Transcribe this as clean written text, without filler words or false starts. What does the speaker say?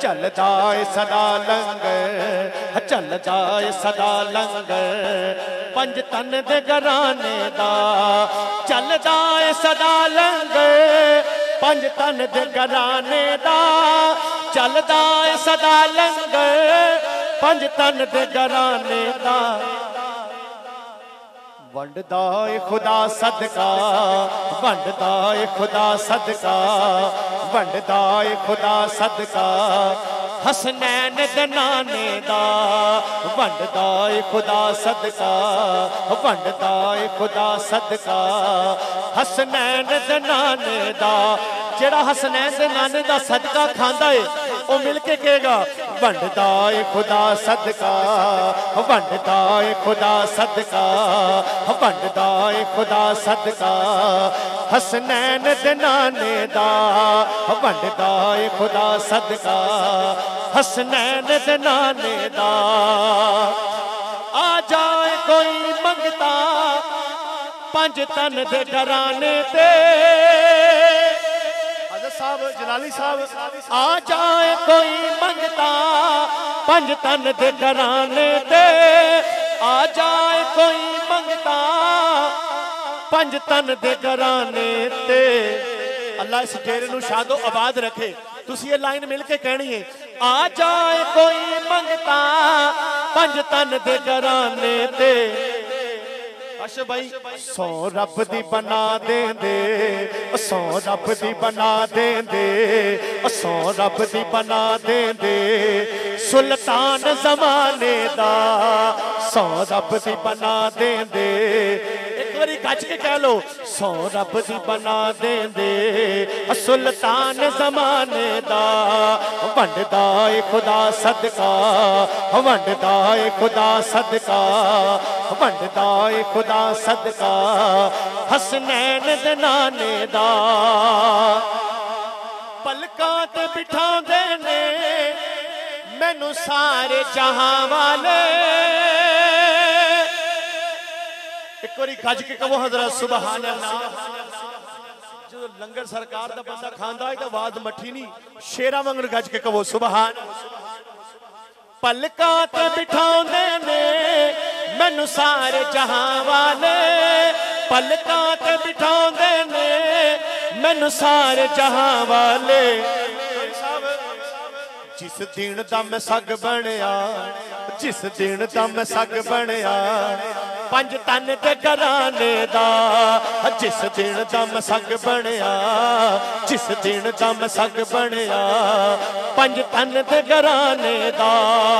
चलदा है सदा लंगर, चलदा है सदा लंगर पंज तन दे घराने दा, चलदा है सदा लंगर पंज तन दे घराने दा, चलदा है सदा लंगर पंज तन दे घराने दा। वंडदा है खुदा सदका, वंडदा है खुदा सदका, वंडदा है खुदा सदका हसनैन दे नाने दा, वंडदा है खुदा सदका, वंडदा है खुदा सदका हसनैन दे नाने दा। जेड़ा हसनैन दे नाने दा सदका खांदा है ओ मिल के कहेगा वंडदा है खुदा सदका, वंडदा है खुदा सदका, वंडदा है खुदा सदका हसनैन दे नाने दा, वंडदा है खुदा सदका हसनैन दे नाने दा। आ जाए कोई मंगता पंज तन दे घराने ते, साहब जलाली साहब आ जाए कोई मंगता पंज तन दे घराने ते, आ जाए कोई मंगता पंज तन दे घराने ते। अल्लाह इस डेरे नू शादो आबाद रखे। तुसी ये लाइन मिल के कहनी है आ जाए कोई मंगता पंज तन दे घराने ते। अच्छा भाई सौ रब दी बना देंदे, सौ रब दी बना देंदे, सौ रब दी बना देंदे सुल्तान जमाने दा, सौ रब दी बना देंदे। एक बारी गज के कह लो सौ रब दी बना देंदे सुल्तान जमाने दा। वंडदा है खुदा सदका, वंडदा है खुदा सदका, वंडदा है खुदा सदका हसनैन दे नाने दा। पलकां ते बिठांदे ने मैनू सारे जहां वाले। एक बारी गज के कहो हज़रत सुभान अल्लाह। जो लंगर सरकार दा बंदा खांदा है तो आवाज मठी नहीं, शेरा वांगर गज के कहो सुभान। पलकां ते बिठांदे ने मैनू सारे जहां वाले, पलकां ते बिठांदे ने मैनू सारे जहां वाले। जिस दिन दा मैं सग बनया, जिस दिन दा मैं सग बनया पंज तन दे घराने दा, जिस दिन दा मैं सग बनया, जिस दिन दा मैं सग बनया पंज तन दे घराने दा।